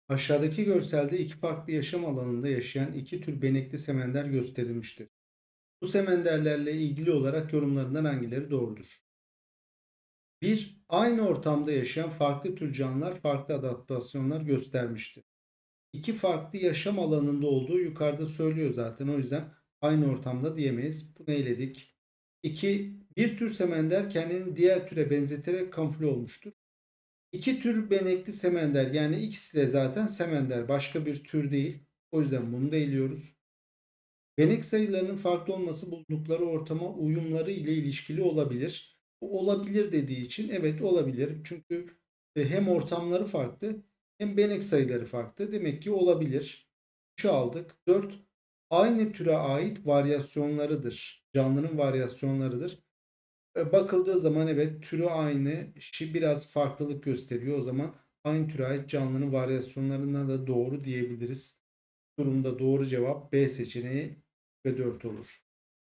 Aşağıdaki görselde iki farklı yaşam alanında yaşayan iki tür benekli semender gösterilmiştir. Bu semenderlerle ilgili olarak yorumlarından hangileri doğrudur? 1. Aynı ortamda yaşayan farklı tür canlılar farklı adaptasyonlar göstermiştir. İki farklı yaşam alanında olduğu yukarıda söylüyor zaten. O yüzden aynı ortamda diyemeyiz. Bunu eledik. 2. Bir tür semender kendini diğer türe benzeterek kamufle olmuştur. İki tür benekli semender, yani ikisi de zaten semender, başka bir tür değil. O yüzden bunu da eliyoruz. Benek sayılarının farklı olması bulundukları ortama uyumları ile ilişkili olabilir. Bu olabilir dediği için evet olabilir. Çünkü hem ortamları farklı hem benek sayıları farklı. Demek ki olabilir. 3'ü aldık. 4. Aynı türe ait varyasyonlarıdır. Canlının varyasyonlarıdır. Bakıldığı zaman evet türü aynı, biraz farklılık gösteriyor. O zaman aynı türe ait canlının varyasyonlarına da doğru diyebiliriz. Durumda doğru cevap B seçeneği ve 4 olur.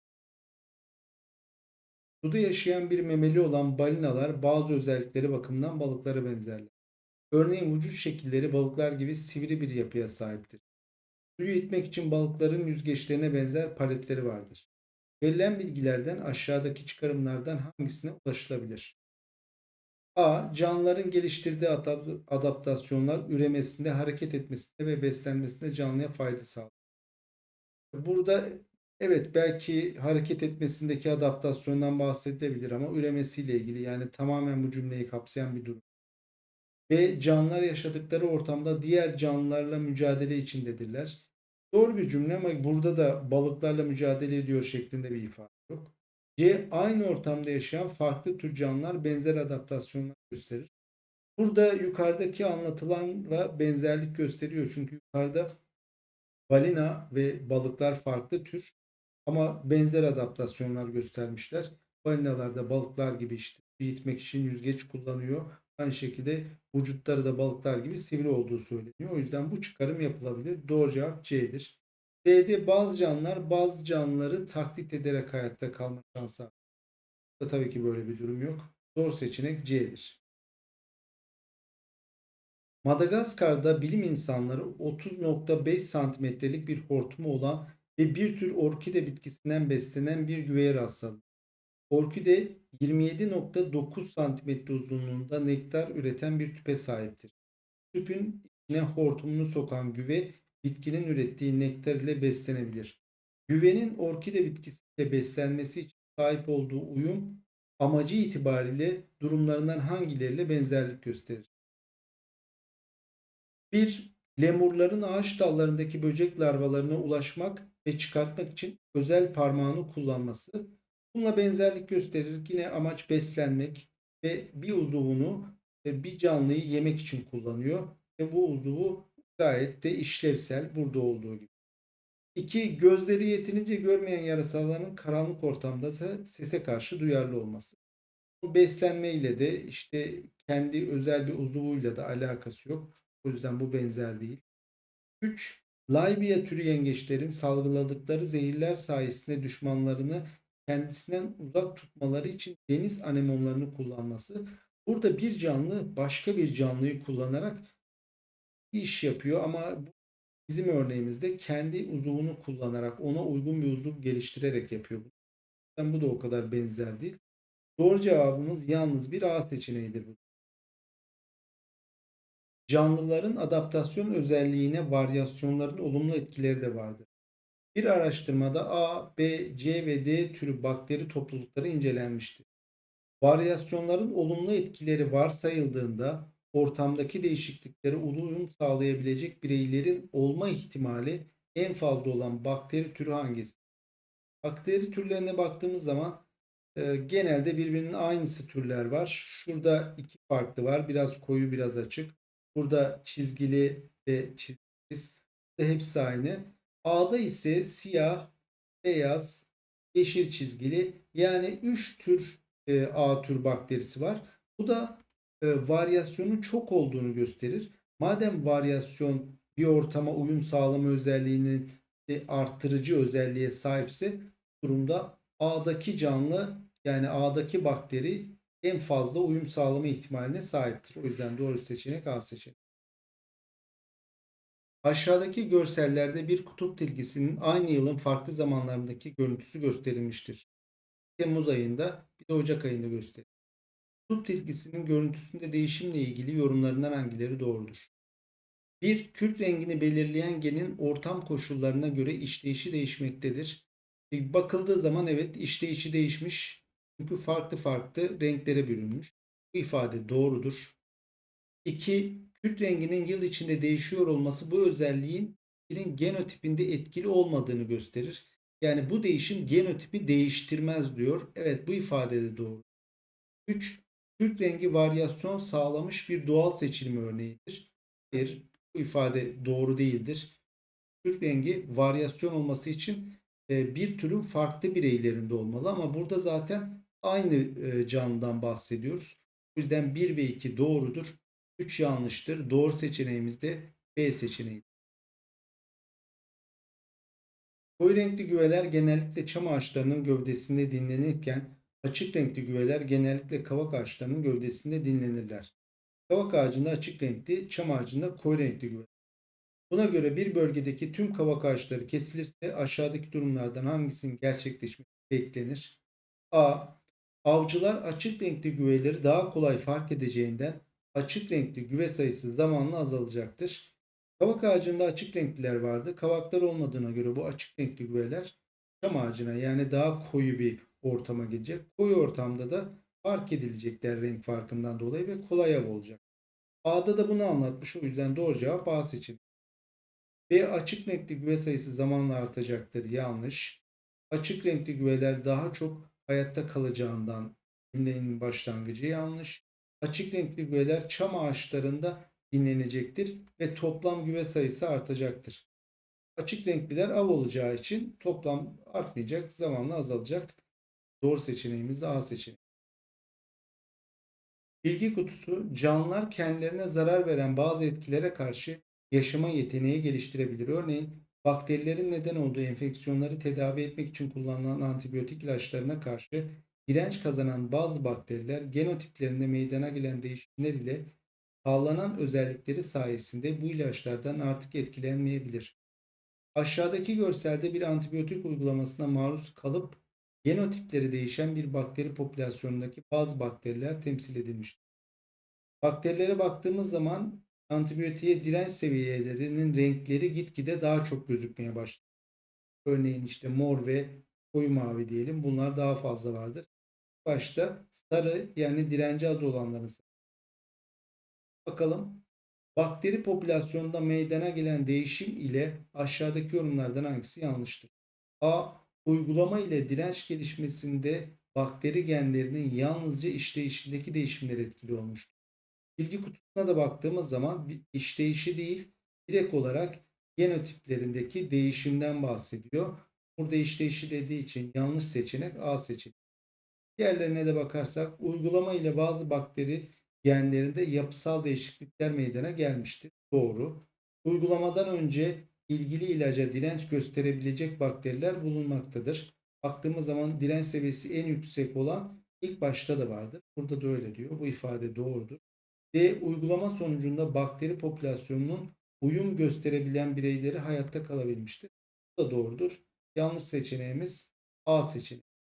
Suda yaşayan bir memeli olan balinalar bazı özellikleri bakımından balıklara benzerler. Örneğin vücut şekilleri balıklar gibi sivri bir yapıya sahiptir. Suyu itmek için balıkların yüzgeçlerine benzer paletleri vardır. Verilen bilgilerden aşağıdaki çıkarımlardan hangisine ulaşılabilir? A. Canlıların geliştirdiği adaptasyonlar üremesinde, hareket etmesinde ve beslenmesinde canlıya fayda sağlar. Burada evet belki hareket etmesindeki adaptasyondan bahsedilebilir ama üremesiyle ilgili, yani tamamen bu cümleyi kapsayan bir durum. Ve canlılar yaşadıkları ortamda diğer canlılarla mücadele içindedirler. Doğru bir cümle ama burada da balıklarla mücadele ediyor şeklinde bir ifade yok. C. Aynı ortamda yaşayan farklı tür canlılar benzer adaptasyonlar gösterir. Burada yukarıdaki anlatılanla benzerlik gösteriyor. Çünkü yukarıda balina ve balıklar farklı tür ama benzer adaptasyonlar göstermişler. Balinalar da balıklar gibi işte büyütmek için yüzgeç kullanıyor. Aynı şekilde vücutları da balıklar gibi sivri olduğu söyleniyor. O yüzden bu çıkarım yapılabilir. Doğru cevap C'dir. D'de bazı canlılar bazı canlıları taklit ederek hayatta kalma şansı var. Tabii ki böyle bir durum yok. Doğru seçenek C'dir. Madagaskar'da bilim insanları 30,5 santimetrelik bir hortumu olan ve bir tür orkide bitkisinden beslenen bir güveye rastladı. Orkide 27,9 santimetre uzunluğunda nektar üreten bir tüpe sahiptir. Tüpün içine hortumunu sokan güve bitkinin ürettiği nektar ile beslenebilir. Güvenin orkide bitkisiyle beslenmesi için sahip olduğu uyum amacı itibariyle durumlarından hangileriyle benzerlik gösterir? 1. Lemurların ağaç dallarındaki böcek larvalarına ulaşmak ve çıkartmak için özel parmağını kullanması. Bununla benzerlik gösterir. Yine amaç beslenmek ve bir uzuvunu bir canlıyı yemek için kullanıyor. Ve bu uzuvu gayet de işlevsel, burada olduğu gibi. 2. Gözleri yeterince görmeyen yarasaların karanlık ortamda sese karşı duyarlı olması. Bu beslenme ile de işte kendi özel bir uzuvuyla da alakası yok. O yüzden bu benzer değil. 3. Laibia türü yengeçlerin salgıladıkları zehirler sayesinde düşmanlarını kendisinden uzak tutmaları için deniz anemonlarını kullanması. Burada bir canlı başka bir canlıyı kullanarak bir iş yapıyor ama bizim örneğimizde kendi uzuvunu kullanarak ona uygun bir uzuv geliştirerek yapıyor. Bu da o kadar benzer değil. Doğru cevabımız yalnız bir A seçeneğidir bu. Canlıların adaptasyon özelliğine varyasyonların olumlu etkileri de vardır. Bir araştırmada A, B, C ve D türü bakteri toplulukları incelenmiştir. Varyasyonların olumlu etkileri varsayıldığında ortamdaki değişikliklere uyum sağlayabilecek bireylerin olma ihtimali en fazla olan bakteri türü hangisi? Bakteri türlerine baktığımız zaman genelde birbirinin aynısı türler var. Şurada iki farklı var. Biraz koyu, biraz açık. Burada çizgili ve çizgisiz. Hepsi aynı. A'da ise siyah, beyaz, yeşil çizgili. Yani 3 tür A tür bakterisi var. Bu da varyasyonun çok olduğunu gösterir. Madem varyasyon bir ortama uyum sağlama özelliğinin arttırıcı özelliğe sahipse durumda A'daki canlı, yani A'daki bakteri en fazla uyum sağlama ihtimaline sahiptir. O yüzden doğru seçenek A seçeneği. Aşağıdaki görsellerde bir kutup tilkisinin aynı yılın farklı zamanlarındaki görüntüsü gösterilmiştir. Temmuz ayında bir de Ocak ayında gösterilmiş. Kutup tilkisinin görüntüsünde değişimle ilgili yorumlarından hangileri doğrudur? Bir, kürk rengini belirleyen genin ortam koşullarına göre işleyişi değişmektedir. Bakıldığı zaman evet işleyişi değişmiş. Çünkü farklı farklı renklere bürünmüş. Bu ifade doğrudur. 2. Kürk renginin yıl içinde değişiyor olması bu özelliğin genotipinde etkili olmadığını gösterir. Yani bu değişim genotipi değiştirmez diyor. Evet bu ifade de doğru. 3. Kürk rengi varyasyon sağlamış bir doğal seçilme örneğidir. Hayır, bu ifade doğru değildir. Kürk rengi varyasyon olması için bir türün farklı bireylerinde olmalı ama burada zaten aynı canlıdan bahsediyoruz. O yüzden 1 ve 2 doğrudur. 3 yanlıştır. Doğru seçeneğimiz de B seçeneği. Koyu renkli güveler genellikle çam ağaçlarının gövdesinde dinlenirken açık renkli güveler genellikle kavak ağaçlarının gövdesinde dinlenirler. Kavak ağacında açık renkli, çam ağacında koyu renkli güve. Buna göre bir bölgedeki tüm kavak ağaçları kesilirse aşağıdaki durumlardan hangisinin gerçekleşmesi beklenir? A. Avcılar açık renkli güveleri daha kolay fark edeceğinden açık renkli güve sayısı zamanla azalacaktır. Kavak ağacında açık renkliler vardı. Kavaklar olmadığına göre bu açık renkli güveler çam ağacına yani daha koyu bir ortama gelecek. Koyu ortamda da fark edilecekler renk farkından dolayı ve kolay av olacak. A'da da bunu anlatmış. O yüzden doğru cevap A seçeneği. B. Açık renkli güve sayısı zamanla artacaktır. Yanlış. Açık renkli güveler daha çok hayatta kalacağından cümlenin başlangıcı yanlış. Açık renkli güveler çam ağaçlarında dinlenecektir ve toplam güve sayısı artacaktır. Açık renkliler av olacağı için toplam artmayacak, zamanla azalacak. Doğru seçeneğimiz de A seçeneği. Bilgi kutusu, canlılar kendilerine zarar veren bazı etkilere karşı yaşama yeteneği geliştirebilir. Örneğin bakterilerin neden olduğu enfeksiyonları tedavi etmek için kullanılan antibiyotik ilaçlarına karşı direnç kazanan bazı bakteriler genotiplerinde meydana gelen değişimler ile sağlanan özellikleri sayesinde bu ilaçlardan artık etkilenmeyebilir. Aşağıdaki görselde bir antibiyotik uygulamasına maruz kalıp genotipleri değişen bir bakteri popülasyonundaki bazı bakteriler temsil edilmiştir. Bakterilere baktığımız zaman antibiyotiğe direnç seviyelerinin renkleri gitgide daha çok gözükmeye başladı. Örneğin işte mor ve koyu mavi diyelim. Bunlar daha fazla vardır. Başta sarı yani direnci az olanların. Bakalım. Bakteri popülasyonunda meydana gelen değişim ile aşağıdaki yorumlardan hangisi yanlıştır? A. Uygulama ile direnç gelişmesinde bakteri genlerinin yalnızca işleyişindeki değişimler etkili olmuştur. Bilgi kutusuna da baktığımız zaman işleyişi değil, direkt olarak genotiplerindeki değişimden bahsediyor. Burada işleyişi dediği için yanlış seçenek A seçeneği. Diğerlerine de bakarsak uygulama ile bazı bakteri genlerinde yapısal değişiklikler meydana gelmiştir. Doğru. Uygulamadan önce ilgili ilaca direnç gösterebilecek bakteriler bulunmaktadır. Baktığımız zaman direnç seviyesi en yüksek olan ilk başta da vardır. Burada da öyle diyor. Bu ifade doğrudur. D. Uygulama sonucunda bakteri popülasyonunun uyum gösterebilen bireyleri hayatta kalabilmiştir. Bu da doğrudur. Yanlış seçeneğimiz A seçeneği.